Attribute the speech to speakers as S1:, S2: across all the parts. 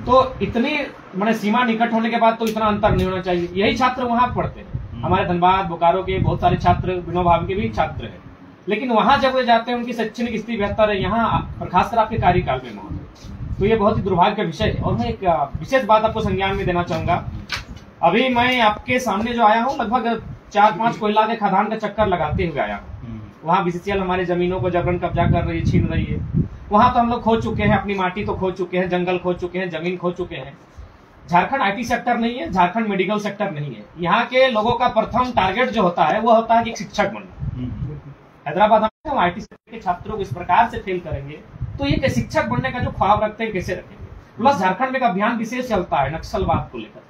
S1: तो इतनी मैंने सीमा निकट होने के बाद तो इतना अंतर नहीं होना चाहिए। यही छात्र वहां पढ़ते हैं, हमारे धनबाद बोकारो के बहुत सारे छात्र, विनोबा भावे के भी छात्र हैं, लेकिन वहां जब वे जाते हैं उनकी शैक्षणिक स्थिति बेहतर है यहाँ, खासकर आपके कार्यकाल में महोदय। तो ये बहुत ही दुर्भाग्य का विषय है। और मैं एक विशेष बात आपको संज्ञान में देना चाहूंगा। अभी मैं आपके सामने जो आया हूँ, लगभग 4-5 कोयला के खदान का चक्कर लगाते हुए आया हूँ। वहाँ बीसीसीएल हमारे जमीनों को जबरन कब्जा कर रही है, छीन रही है। वहां तो हम लोग खो चुके हैं, अपनी माटी तो खो चुके हैं, जंगल खो चुके हैं, जमीन खो चुके हैं। झारखंड आईटी सेक्टर नहीं है, झारखंड मेडिकल सेक्टर नहीं है। यहाँ के लोगों का प्रथम टारगेट जो होता है वो होता है कि शिक्षक बनना। हैदराबाद में हम आईटी सेक्टर के छात्रों को इस प्रकार से फेल करेंगे तो ये शिक्षक बनने का जो ख्वाब रखते हैं कैसे रखेंगे। प्लस झारखंड में एक अभियान विशेष चलता है नक्सलवाद को लेकर,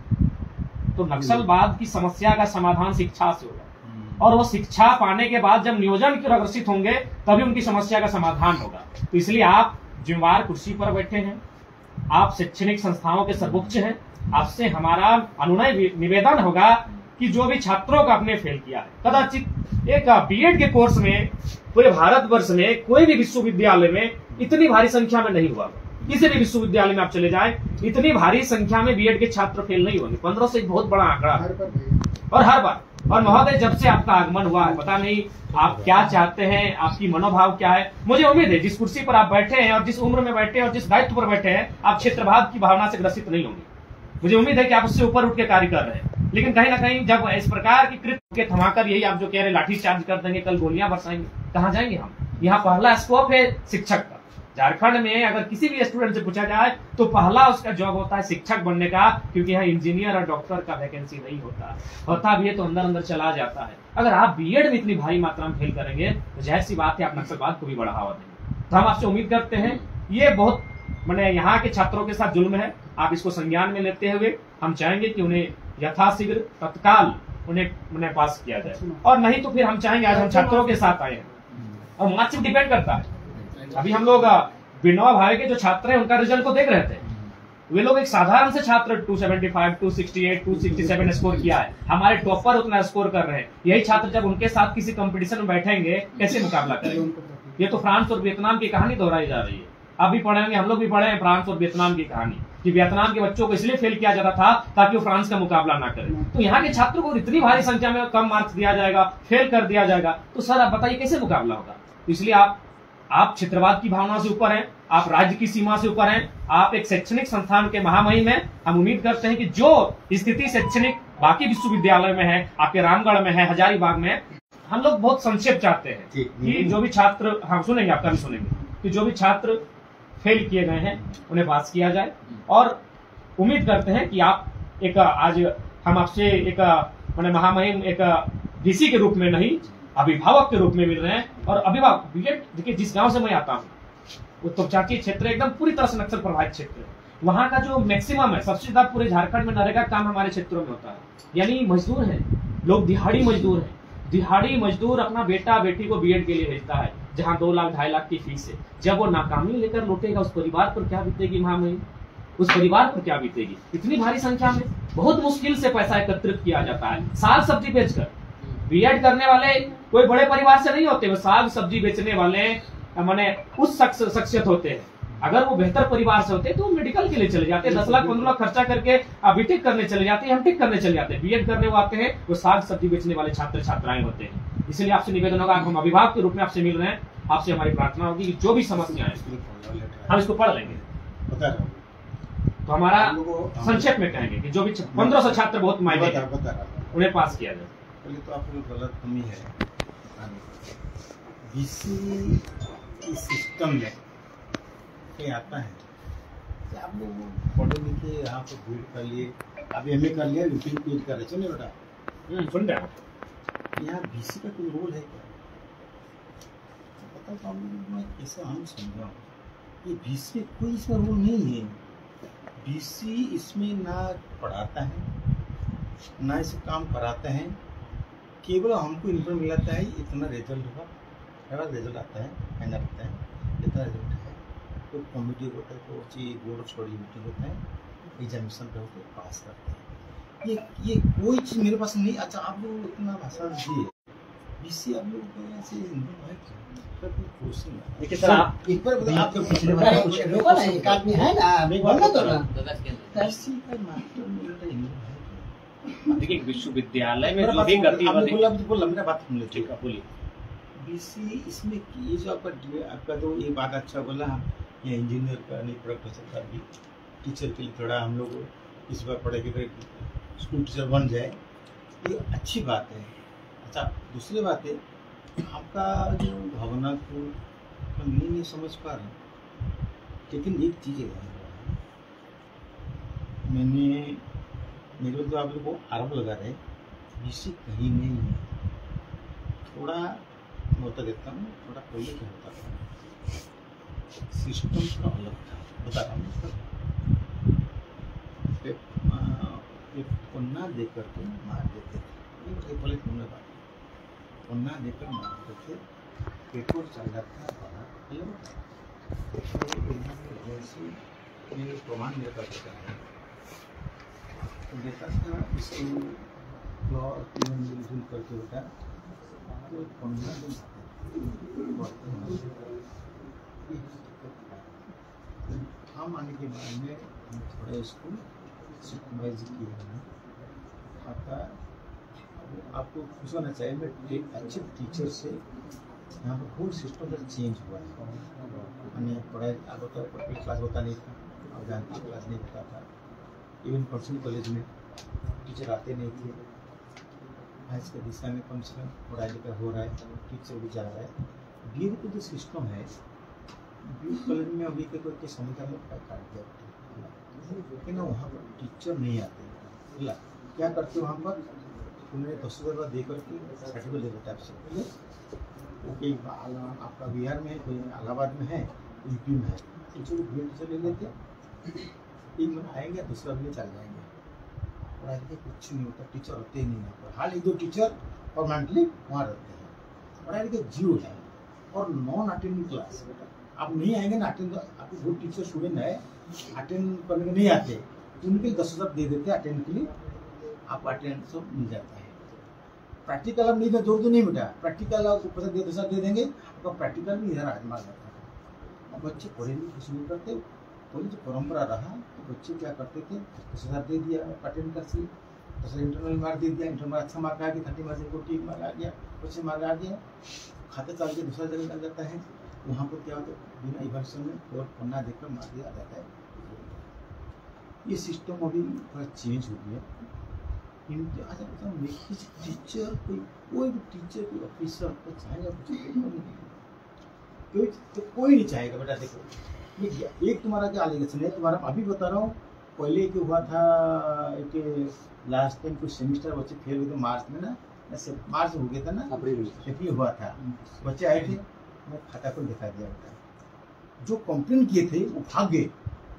S1: तो नक्सलवाद की समस्या का समाधान शिक्षा से होगा, और वो शिक्षा पाने के बाद जब नियोजन की ओर अग्रसित होंगे तभी उनकी समस्या का समाधान होगा। तो इसलिए आप जिम्मेवार कुर्सी पर बैठे हैं, आप शैक्षणिक संस्थाओं के सर्वोच्च हैं, आपसे हमारा अनुनय निवेदन होगा कि जो भी छात्रों का आपने फेल किया है, कदाचित एक बीएड के कोर्स में पूरे भारतवर्ष में कोई भी विश्वविद्यालय में इतनी भारी संख्या में नहीं हुआ। किसी भी विश्वविद्यालय में आप चले जाए, इतनी भारी संख्या में बीएड के छात्र फेल नहीं होंगे। 15 से एक बहुत बड़ा आंकड़ा है, और हर बार। और महोदय, जब से आपका आगमन हुआ है, पता नहीं आप क्या चाहते हैं, आपकी मनोभाव क्या है। मुझे उम्मीद है जिस कुर्सी पर आप बैठे हैं और जिस उम्र में बैठे हैं और जिस दायित्व पर बैठे हैं, आप क्षेत्रभाव की भावना से ग्रसित नहीं होंगे। मुझे उम्मीद है कि आप उससे ऊपर उठ के कार्य कर रहे हैं। लेकिन कहीं ना कहीं जब इस प्रकार की कृत्य के थमाकर, यही आप जो कह रहे लाठी चार्ज कर देंगे, कल गोलियां बरसाएंगे, कहाँ जाएंगे हम। यहाँ पहला स्कोप है शिक्षक का। झारखंड में अगर किसी भी स्टूडेंट से पूछा जाए तो पहला उसका जॉब होता है शिक्षक बनने का, क्योंकि यहाँ इंजीनियर और डॉक्टर का वैकेंसी नहीं होता भी है तो अंदर अंदर चला जाता है। अगर आप बीएड में इतनी भारी मात्रा में फेल करेंगे तो जाहिर सी बात है आप नक्सलवाद को भी बढ़ावा देंगे। तो हम आपसे उम्मीद करते हैं, ये बहुत मैंने यहाँ के छात्रों के साथ जुल्म है, आप इसको संज्ञान में लेते हुए हम चाहेंगे कि उन्हें यथाशीघ्र तत्काल उन्हें पास किया जाए, और नहीं तो फिर हम चाहेंगे, आज हम छात्रों के साथ आए हैं और मार्क्स डिपेंड करता है। अभी हम लोग विनोबा भावे के जो छात्र हैं उनका रिजल्ट को देख रहे थे। वे लोग एक साधारण से छात्र 275, 268, 267 स्कोर किया है, हमारे टॉपर उतना स्कोर कर रहे हैं। यही छात्र जब उनके साथ किसी कंपटीशन में बैठेंगे कैसे मुकाबला करेंगे। ये तो फ्रांस और वियतनाम की कहानी दोहराई जा रही है। आप भी पढ़ेंगे, हम लोग भी पढ़े हैं फ्रांस और वियतनाम की कहानी, कि वियतनाम के बच्चों को इसलिए फेल किया जाता था ताकि वो फ्रांस का मुकाबला ना करें। तो यहाँ के छात्रों को इतनी भारी संख्या में कम मार्क्स दिया जाएगा, फेल कर दिया जाएगा, तो सर आप बताइए कैसे मुकाबला होगा। इसलिए आप क्षेत्रवाद की भावना से ऊपर हैं, आप राज्य की सीमा से ऊपर हैं, आप एक शैक्षणिक संस्थान के महामहिम हैं। हम उम्मीद करते हैं कि जो स्थिति शैक्षणिक बाकी विश्वविद्यालय में है, आपके रामगढ़ में है, हजारीबाग में है, हम लोग बहुत संक्षेप चाहते हैं कि जो भी छात्र, हम सुनेंगे, आपका भी सुनेंगे, कि जो भी छात्र फेल किए गए हैं उन्हें पास किया जाए। और उम्मीद करते हैं कि आप एक, आज हम आपसे एक मैंने महामहिम एक डीसी के रूप में नहीं, अभिभावक के रूप में मिल रहे हैं। और अभिभावक बीएड, देखिए जिस गांव से मैं आता हूँ वो तोपचाची क्षेत्र एकदम पूरी तरह से नक्सल प्रभावित क्षेत्र है। वहां का जो मैक्सिमम है, सबसे ज्यादा पूरे झारखंड में नरेगा काम हमारे क्षेत्रों में होता है। यानी मजदूर है लोग, दिहाड़ी मजदूर है। दिहाड़ी मजदूर अपना बेटा बेटी को बीएड के लिए भेजता है, जहां 2 लाख 2.5 लाख की फीस है। जब वो नाकामी लेकर लौटेगा उस परिवार पर क्या बीतेगी महामहिम, उस परिवार पर क्या बीतेगी। इतनी भारी संख्या में बहुत मुश्किल से पैसा एकत्रित किया जाता है, साग सब्जी बेचकर। बीएड करने वाले कोई बड़े परिवार से नहीं होते, वो साग सब्जी बेचने वाले माने उस शख्सियत होते हैं। अगर वो बेहतर परिवार से होते तो वो मेडिकल के लिए चले जाते, 10 लाख 15 लाख खर्चा करके बीटेक करने चले जाते हैं, एमटेक करने चले जाते हैं। बीएड करने वो आते हैं, वो साग सब्जी बेचने वाले छात्र छात्राएं होते हैं। इसलिए आपसे निवेदन होगा, हम अभिभावक के रूप में आपसे मिल रहे हैं, आपसे हमारी प्रार्थना होगी कि जो भी समस्याएं हम इसको पढ़ लेंगे। तो हमारा संक्षेप में कहेंगे कि जो भी 1500 छात्र बहुत मायने उन्हें पास किया जाए।
S2: पहले तो आप लोग गलत कमी है, बीसी सिस्टम में कहीं आता है कि आप लोग पढ़े लिखे यहाँ पर भीड़ कर लिए, अभी एमए कर लिया, यूपी पीएच कर रहे, सुने बेटा,
S1: सुन रहे हैं।
S2: यहाँ बीसी का कोई रोल है क्या? पता तो मैं कैसे हम समझाऊँ, ये बीसी कोई इसका रोल नहीं है। बीसी इसमें ना पढ़ाता है ना इसे काम कराते हैं, केवल हमको इन्फॉर्म मिलाता है इतना रिजल्ट होगा, रिजल्ट आता है, फाइनल आता है, इतना रिजल्ट है, तो कमेटी होता है, तो अच्छी बोर्ड छोड़ी मीटिंग होता है, एग्जामिनेशन पे होकर पास करते हैं। ये कोई चीज़ मेरे पास नहीं। अच्छा, आप लोग इतना भाषण दिए, बीसी आप लोग ऐसे
S1: देखिए सर, आप
S2: एक बार आपके पिछले
S3: लोकल है, एक आदमी है ना, बोलना तो ना।
S1: देखिए विश्वविद्यालय में जो भी गतिविधि
S2: मेरा बात सुन लीजिए।
S1: ठीक है, बोलिए।
S2: बीसी इसमें ये जो आपका जो ये बात अच्छा बोला, ये इंजीनियर का नहीं, प्रोफेसर का भी टीचर के लिए थोड़ा हम लोग इस बार पढ़े कि स्कूल टीचर बन जाए, ये अच्छी बात है। अच्छा, दूसरी बात है आपका जो भावना को हम नहीं समझ पा रहे, लेकिन एक चीज़ है, मेरे जो आप लोग को आरोप लगा रहे बीसी कहीं नहीं है। थोड़ा होता देता हूँ, थोड़ा पहले क्या होता था, सिस्टम थोड़ा अलग था, बता रहा हूँ। पन्ना दे करके मार देते थे, पहले तुमने बात, पन्ना देकर मार देते थे, पेपर चल जाता था। प्रमाण देता था, इसको मिलजुल करके बेटा तो पन्ना हम आने के बाद में हम थोड़ा इसको सुपरवाइज किया है। आपको खुश होना चाहिए, मैं एक अच्छे टीचर से यहाँ पर फुल सिस्टम का चेंज हुआ है। हमें पढ़ाई आगे तो क्लास होता नहीं था, और जानते क्लास नहीं होता था। इवन पर्सनल कॉलेज में टीचर आते नहीं थे। आज के दिशा में कम से कम पढ़ाई लिखा हो रहा है, टीचर भी जा रहा है। बीएड का जो सिस्टम है, बीएड कॉलेज में अभी के कोई समझ में काट दिया कि ना, वहाँ पर टीचर नहीं आते। क्या करते वहाँ पर उन्हें 10,000 दे करके सर्टिफिकेट दे देता है। ओके, आपका बिहार में है, कोई इलाहाबाद में है, यूपी में है, टीचर टीचर ले लेते, एक महीना आएंगे, दूसरा महीने चल जाएंगे। पढ़ाई लिखाई कुछ नहीं होता, टीचर होते ही नहीं है। हाल 1-2 टीचर परमानेंटली वहाँ रहते हैं। पढ़ाई लिखाई जीरो है और नॉन अटेंडिंग क्लास। आप नहीं आएंगे ना अटेंड, आपके जो टीचर स्टूडेंट है अटेंड करने के नहीं आते, उनके 10,000 दे देते हैं अटेंड के लिए, आपको अटेंड सब मिल जाता है। प्रैक्टिकल अब नहीं, जोर तो नहीं बेटा, प्रैक्टिकल आपको 10,000 दे देंगे, आपका प्रैक्टिकल भी इधर आजमा जाता है। अब बच्चे पढ़े भी कुछ नहीं करते। पहले जो परंपरा रहा तो बच्चे क्या करते थे, 10,000 दे दिया अटेंड कर सी, 10,000 इंटरनल मार्क दे दिया, इंटरनल अच्छा मार्क आ गया, 30 मार्क को ठीक मार्क आ गया, 25 मार्क आ गया, खाते चाल के दूसरा जगह लग जाता है। वहाँ पर क्या होता है, बिना इवैल्यूएशन में और पन्ना देकर मार दिया जाता है। ये सिस्टम अभी थोड़ा चेंज हो गया। आज टीचर कोई भी टीचर, कोई ऑफिसर को चाहेगा कोई नहीं चाहेगा बेटा। देखो एक तुम्हारा क्या एलिगेशन है, तुम्हारा अभी बता रहा हूँ। पहले क्या हुआ था, एक लास्ट टाइम कुछ सेमिस्टर बच्चे फेल हुए थे मार्च में ना, मार्च हो गया था ना, अप्रैल हुआ था, बच्चे आए थे, मैं खाता को दिखा दिया बेटा। जो कंप्लेन किए थे वो भाग गए।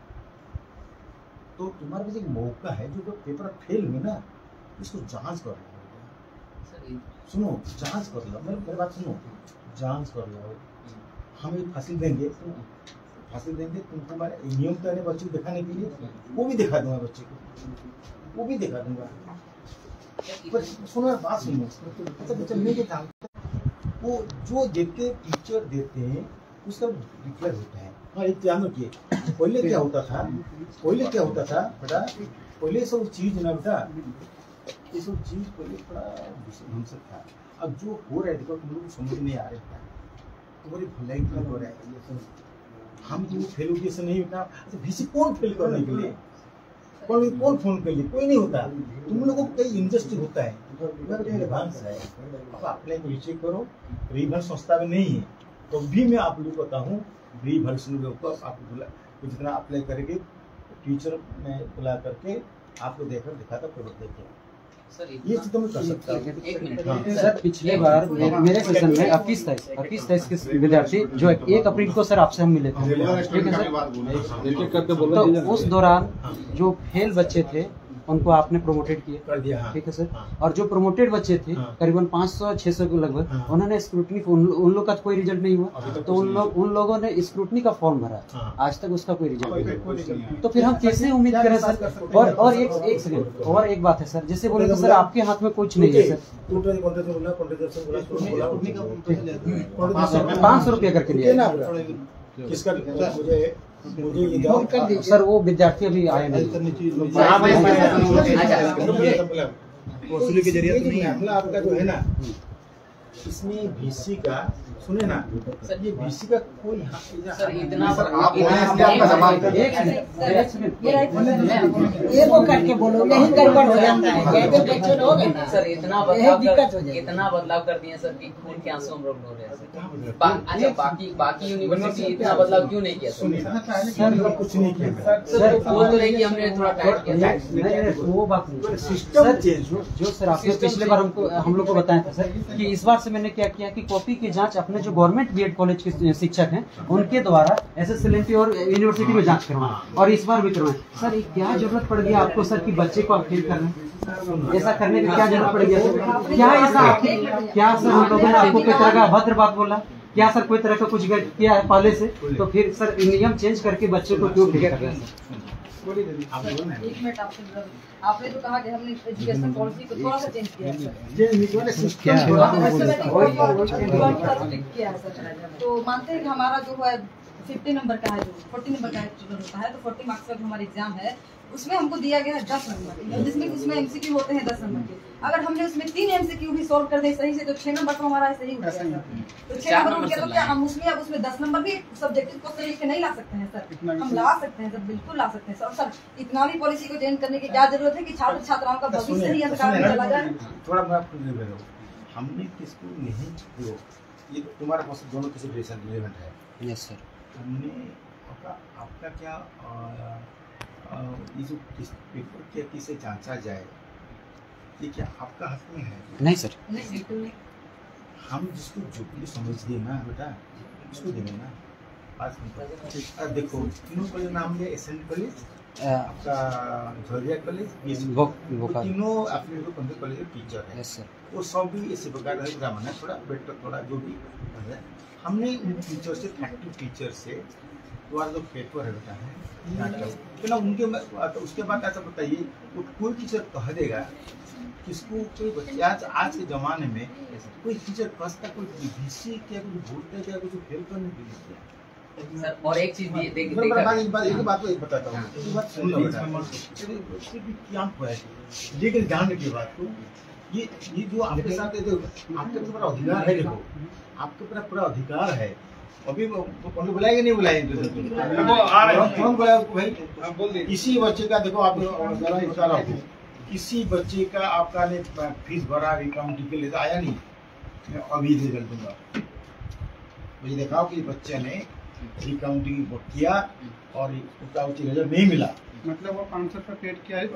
S2: तो तुम्हारे पास एक मौका है, जो पेपर फेल हुए ना, इसको जांच कर लो। सुनो, जांच कर लो, मेरी बात सुनो, जांच कर लो। हम एक फांसी देंगे, तुम तुम्हारे नियम तो है बच्चे को दिखाने के लिए, वो भी दिखा दूंगा बच्चे को, वो भी दिखा दूंगा। पर सुनो बात सुनो, अच्छा बच्चा नहीं जानता, वो जो देते टीचर देते हैं उसका रिप्लाई होता है। हाँ, एक ध्यान रखिए, पहले क्या होता था बेटा, पहले सब चीज ना बेटा, ये सब चीज पहले बड़ा ढंग से था। अब जो हो रहा है देखो, तुम लोग समझ नहीं आ रहा है, तुम्हारी भलाई क्या हो रहा है। हम तो फेल होगी से नहीं होता, बीसी कौन फेल करने के लिए, कौन फोन कर लिए, कोई नहीं होता। तुम लोगों को कई इंडस्ट्री होता है, रिवांस है, आप अप्लाई नीचे करो। रिवांस संस्था में नहीं है तो भी मैं आप लोग कहता हूँ, रिवांस आपको बुला, जितना अप्लाई करेंगे टीचर में बुला करके आपको देखकर दिखाता पेपर देखे। ये चीज तो मैं कर सकता हूँ।
S3: सर पिछले बार मेरे सेशन में 21-23 के विद्यार्थी जो 1 अप्रैल को सर आपसे हम मिले थे, ठीक है सर। तो उस दौरान जो फेल बच्चे थे उनको आपने प्रोमोटेड किया,
S2: कर दिया। हाँ।
S3: ठीक है सर।
S2: हाँ।
S3: और जो प्रोमोटेड बच्चे थे
S2: हाँ।
S3: करीबन 500-600 के लगभग,
S2: हाँ।
S3: उन्होंने स्क्रूटनी, उन लोग का कोई रिजल्ट नहीं हुआ, तो उन लोगों ने स्क्रूटनी का फॉर्म भरा,
S2: हाँ।
S3: आज तक उसका कोई रिजल्ट नहीं हुआ।
S2: नहीं।
S3: तो फिर हम कैसे उम्मीद करें सर? और एक सेकंड, और एक बात है सर, जैसे बोले तो सर आपके हाथ में कुछ नहीं है सर, 500 रुपया करके लिया
S2: किसका मुझे
S3: सर, वो विद्यार्थी अभी आए नहीं।
S2: वसूली के जरिए नहीं है आपका जो है ना, इसमें बीसी का सुने ना सर, ये बीसी का कोई
S4: सर इतना
S2: सर आप
S5: ये वो करके बोलो, यही गड़बड़ हो जाता है। जैसे बच्चे लोग हैं ना
S4: सर, इतना बदलाव कर दिए सर कि खून के आंसू हम लोग रो रहे हैं सर। अच्छा, बाकी यूनिवर्सिटी इतना बदलाव क्यों नहीं किया
S2: सर? कुछ नहीं किया
S4: सर, बोल तो रहे कि हमने थोड़ा टाइट किया।
S3: नहीं, वो बात नहीं,
S2: सिस्टम चेंज
S3: जो सर आपने पिछले बार हम लोग को बताया था सर कि इस बार से मैंने क्या किया कि कॉपी की जांच अपने जो गवर्नमेंट बीएड कॉलेज के शिक्षक हैं उनके द्वारा SSLNP और यूनिवर्सिटी में जांच करवाएं, और इस बार भी करवाएं। सर ये क्या जरूरत पड़ गया आपको सर कि बच्चे को आप फेल कर रहे हैं? ऐसा करने की क्या जरूरत पड़ गया सर? क्या ऐसा क्या सर हम लोगों ने आपको कोई तरह का अभद्र बात बोला? क्या सर कोई तरह का कुछ किया है पहले से? तो फिर सर नियम चेंज करके बच्चे को क्यों फेल कर रहे हैं सर?
S5: एक मिनट, आपने जो कहा कि हमने एजुकेशन पॉलिसी को थोड़ा सा चेंज किया है तो मानते हैं कि हमारा जो है 50 नंबर का है, जो 40 नंबर का स्टूडेंट होता है, तो 40 मार्क्स का जो हमारा एग्जाम है उसमें हमको दिया गया है 10 नंबर, जिसमें उसमें MCQ होते हैं 10 नंबर के। अगर हमने उसमें 3 MCQ भी सॉल्व कर दे सही से तो 6 नंबर तो हमारा सही हो गया। तो 6 नंबर हो गया तो क्या हम उसमें अब उसमें 10 नंबर भी सब्जेक्टिव क्वेश्चन लिख के नहीं ला सकते हैं सर? हम ला सकते हैं सर, बिल्कुल ला सकते हैं सर। और सर इतना भी पॉलिसी को चेंज करने की क्या जरूरत है कि छात्र छात्राओं का भविष्य ही अंधकार में चला जाए?
S2: थोड़ा मैं आपको ले रहा हूँ, हमने किसको नहीं छुड़ो, ये तुम्हारे पास दोनों किसी रिलेवेंट है।
S3: Yes sir.
S2: हमने आपका क्या ये जो पेपर क्या किसे जांचा जाए, ये क्या आपका हाथ में है?
S3: नहीं सर,
S2: हम जिसको जो समझिए ना बेटा, उसको देंगे ना। आज देखो तीनों कॉलेज नाम लिया, SN कॉलेज, आपका झरिया कॉलेज, तीनों अपने कॉलेज के टीचर है।
S3: Yes sir.
S2: वो सब भी इसी प्रकार है, ब्राह्मण है, थोड़ा बेटर थोड़ा जो भी है। हमने उन टीचर से, फैक्ट्री टीचर से तुम्हारा जो पेपर है बेटा है ना उनके, तो उसके बाद ऐसा बताइए तो कोई टीचर कह देगा किसको कोई बच्चे आज के जमाने में कोई टीचर कसता कोई BC क्या कुछ बोलते क्या कुछ फेल करने के लिए
S4: सर। और एक चीज भी
S2: एक बात तो बताता हूँ, एक बात सुन लो बेटा, क्या है लेकिन ध्यान रखिए बात को, ये जो आपके साथ आपके पूरा अधिकार है, देखो आपके पूरा अधिकार है। अभी कौन बुलाएंगे नहीं बुलाएंगे कौन बुलाएगा भाई? किसी बच्चे का देखो आप बता रहा हूँ, किसी बच्चे का आपका ने फीस भरा अकाउंट के लिए आया नहीं, मैं अभी रिजल्ट दूंगा, मुझे दिखाओ कि बच्चे ने अकाउंटिंग किया और उसका रिजल्ट नहीं मिला,
S6: मतलब वो 500 रुपये पेड किया है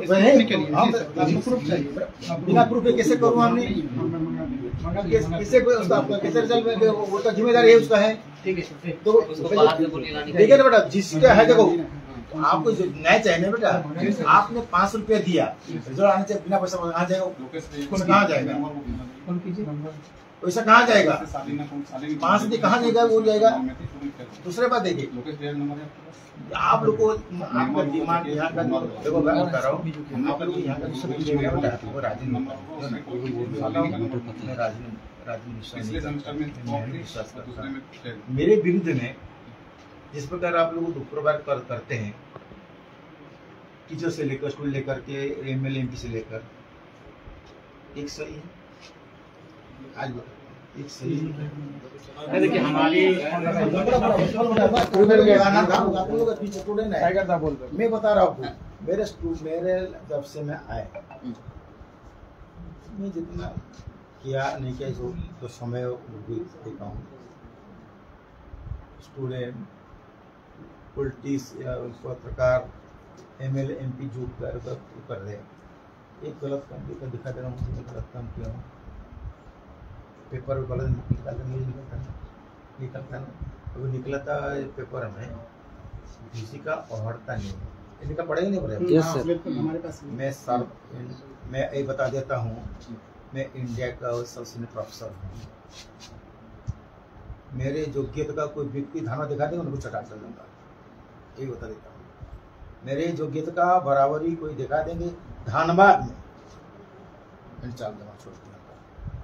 S2: बिना प्रूफ कैसे करूँ? हमने कैसे कैसे रिजल्ट में वो तो जिम्मेदारी है उसका है।
S4: ठीक है,
S2: तो देखिए ना बेटा, जिसका है देखो आपको नया चाहिए ना बेटा, आपने 500 रुपया दिया, रिजल्ट आने से बिना पैसा कहाँ जाएगा? कहाँ जाएगा पैसा? कहाँ जाएगा? 500 रुपये कहाँ जाएगा? वो जाएगा। दूसरे बात देखिए, आप लोग को आपका दिमाग यहाँ का देखो, मैं बता रहा हूँ आप लोग यहाँ का मेरे विरुद्ध में जिस प्रकार आप लोग दुष्प्रचार करते हैं, टीचर से लेकर स्कूल लेकर के MLA MP से लेकर, एक सही है आज एक सही
S1: देखिए हमारी
S2: मैं बता रहा हूँ मेरे जब से मैं आया मैं जितना किया नहीं किया तो समय देखा हूँ, स्टूडेंट पॉलिटिक्स या पत्रकार MLA MP जो कर रहे एक गलत काम दिखा दे रहा हूँ, गलत काम किया हूँ, पेपर गलत निकलता अभी निकला था पेपर में किसी का औहरता नहीं, किसी का पढ़े ही नहीं पड़े।
S3: Yes sir.
S6: बिल्कुल हमारे पास
S2: मैं ये बता देता हूँ, मैं इंडिया का सबसे सीनियर प्रोफेसर हूँ। मेरे योग्यता का कोई व्यक्ति धारणा दिखा देगा उनको चटा चल दूंगा, यही बता देता हूँ। मेरे योग्यता का बराबरी कोई दिखा देंगे धनबाद में, चाल देना छोड़ दिया,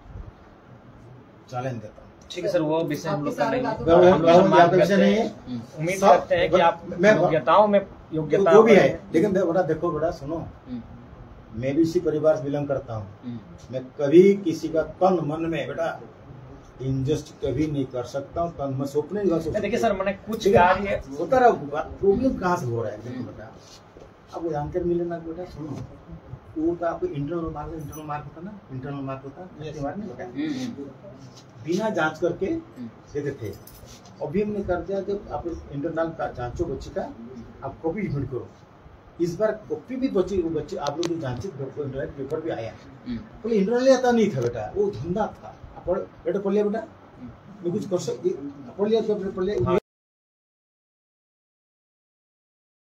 S2: चैलेंज देता हूँ।
S1: ठीक है सर, वो विषय हम लोग का नहीं है।
S5: बातों
S1: हम लोग सम्मान करते हैं, उम्मीद करते हैं कि आप योग्यताओं में योग्यता
S2: जो भी है, लेकिन बेटा देखो बेटा सुनो, मैं भी इसी परिवार से बिलोंग करता हूँ। मैं कभी किसी का तन मन में बेटा इनजस्ट कभी नहीं कर सकता हूँ, तन मन सपने नहीं।
S1: देखिए सर, मैंने कुछ कार्य
S2: होता रहा, प्रॉब्लम कहाँ से हो रहा है देखो बेटा, आपको जानकारी मिले ना बेटा, सुनो वो तो आपको इंटरनल मार्क होता ना, इंटरनल मार्क होता बिना जांच करके देते थे। अभी हमने कर दिया जब आप इंटरनल का जांचो बच्चे का, आप कॉपी सबमिट करो। इस बार कॉपी भी बच्चे आप लोग जो जांचे इंटरनल पेपर भी आया, तो इंटरनल आता नहीं था बेटा, वो धंधा था। बेटा पढ़ लिया बेटा, मैं कुछ कर सकती पढ़ लिया, पढ़ लिया